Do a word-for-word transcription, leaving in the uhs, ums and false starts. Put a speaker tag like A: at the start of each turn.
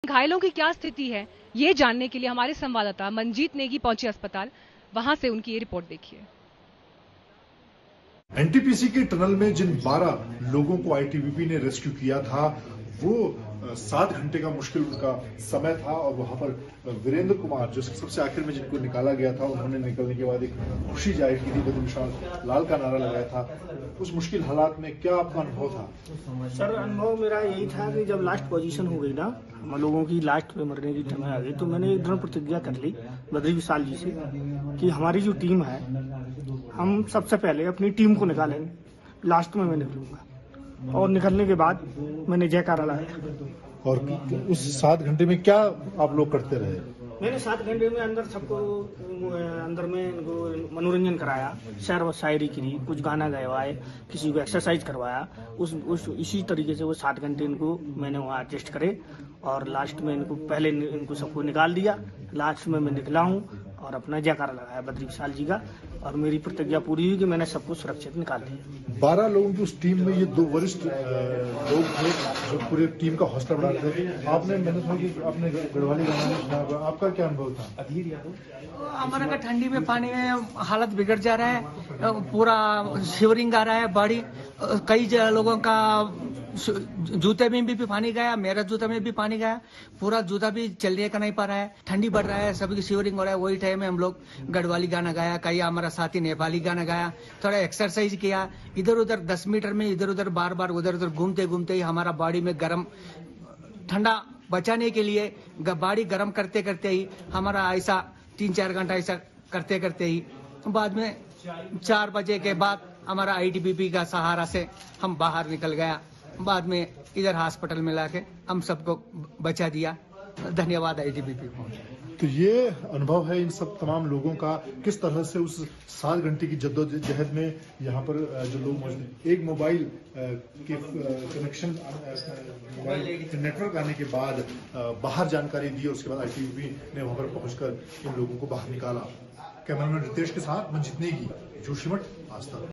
A: घायलों की क्या स्थिति है ये जानने के लिए हमारे संवाददाता मंजीत नेगी पहुंचे अस्पताल। वहां से उनकी ये रिपोर्ट देखिए।
B: एनटीपीसी के टनल में जिन बारह लोगों को आईटीबीपी ने रेस्क्यू किया था वो सात घंटे का मुश्किल उनका समय था और वहां पर वीरेंद्र कुमार जो सबसे आखिर में जिनको निकाला गया था उन्होंने निकलने के बाद एक खुशी जाहिर की थी, बद्र विशाल लाल का नारा लगाया था। उस मुश्किल हालात में क्या आपका अनुभव था?
C: सर अनुभव मेरा यही था कि जब लास्ट पोजीशन हो गई ना, हम लोगों की लास्ट पे मरने की समय आ गई, तो मैंने एक दृढ़ प्रतिज्ञा कर ली बद्र विशाल जी से कि हमारी जो टीम है हम सबसे पहले अपनी टीम को निकालेंगे, लास्ट में मैं निकलूंगा। और निकलने के बाद मैंने जयकारा लगाया।
B: और उस सात घंटे में क्या आप लोग करते रहे?
C: मैंने सात घंटे में अंदर सबको अंदर में इनको मनोरंजन कराया, शेर व शायरी की, कुछ गाना गवाए, किसी को एक्सरसाइज करवाया। उस उस इसी तरीके से वो सात घंटे इनको मैंने वहाँ एडजस्ट करे और लास्ट में इनको पहले इनको सबको निकाल दिया। लास्ट में मैं निकला हूँ और अपना जयकारा लगाया बद्र विशाल जी का, और मेरी प्रतिज्ञा पूरी हुई कि मैंने सबको सुरक्षित निकाल दिया।
B: बारह लोगों की उस टीम में ये दो वरिष्ठ लोग थे जो पूरे टीम का हौसला बढ़ा रहे थे। आपने मैंने सुना कि आपने गढ़वाली गाना सुना, आपका क्या अनुभव था?
D: हमारा का ठंडी में पानी में हालत बिगड़ जा रहा है, पूरा शिवरिंग आ रहा है बॉडी। कई लोगों का जूते में भी, भी पानी गया, मेरा जूता में भी पानी गया, पूरा जूता भी चलने का नहीं पा रहा है। ठंडी बढ़ रहा है, सभी की शिवरिंग हो रहा है। वही टाइम में हम लोग गढ़वाली गाना गाया, कई हमारा साथी नेपाली गाना गाया, थोड़ा एक्सरसाइज किया। इधर उधर दस मीटर में इधर उधर बार बार उधर उधर घूमते घूमते ही हमारा बॉडी में गर्म ठंडा बचाने के लिए बॉडी गर्म करते करते ही हमारा ऐसा तीन चार घंटा ऐसा करते करते ही बाद में चार बजे के बाद हमारा आईटीबीपी का सहारा से हम बाहर निकल गया। बाद में इधर हॉस्पिटल में लाके हम सबको बचा दिया। धन्यवाद आईटीबीपी को।
B: तो ये अनुभव है इन सब तमाम लोगों का, किस तरह से उस सात घंटे की जद्दोजहद में यहाँ पर जो लोग मौजूद, एक मोबाइल के कनेक्शन मोबाइल नेटवर्क आने के बाद बाहर जानकारी दी और उसके बाद आईटीबीपी ने वहाँ पर पहुंचकर इन लोगों को बाहर निकाला। कैमरामैन रितेश के साथ मंजीत नेगी, जोशीमठ, आज तक।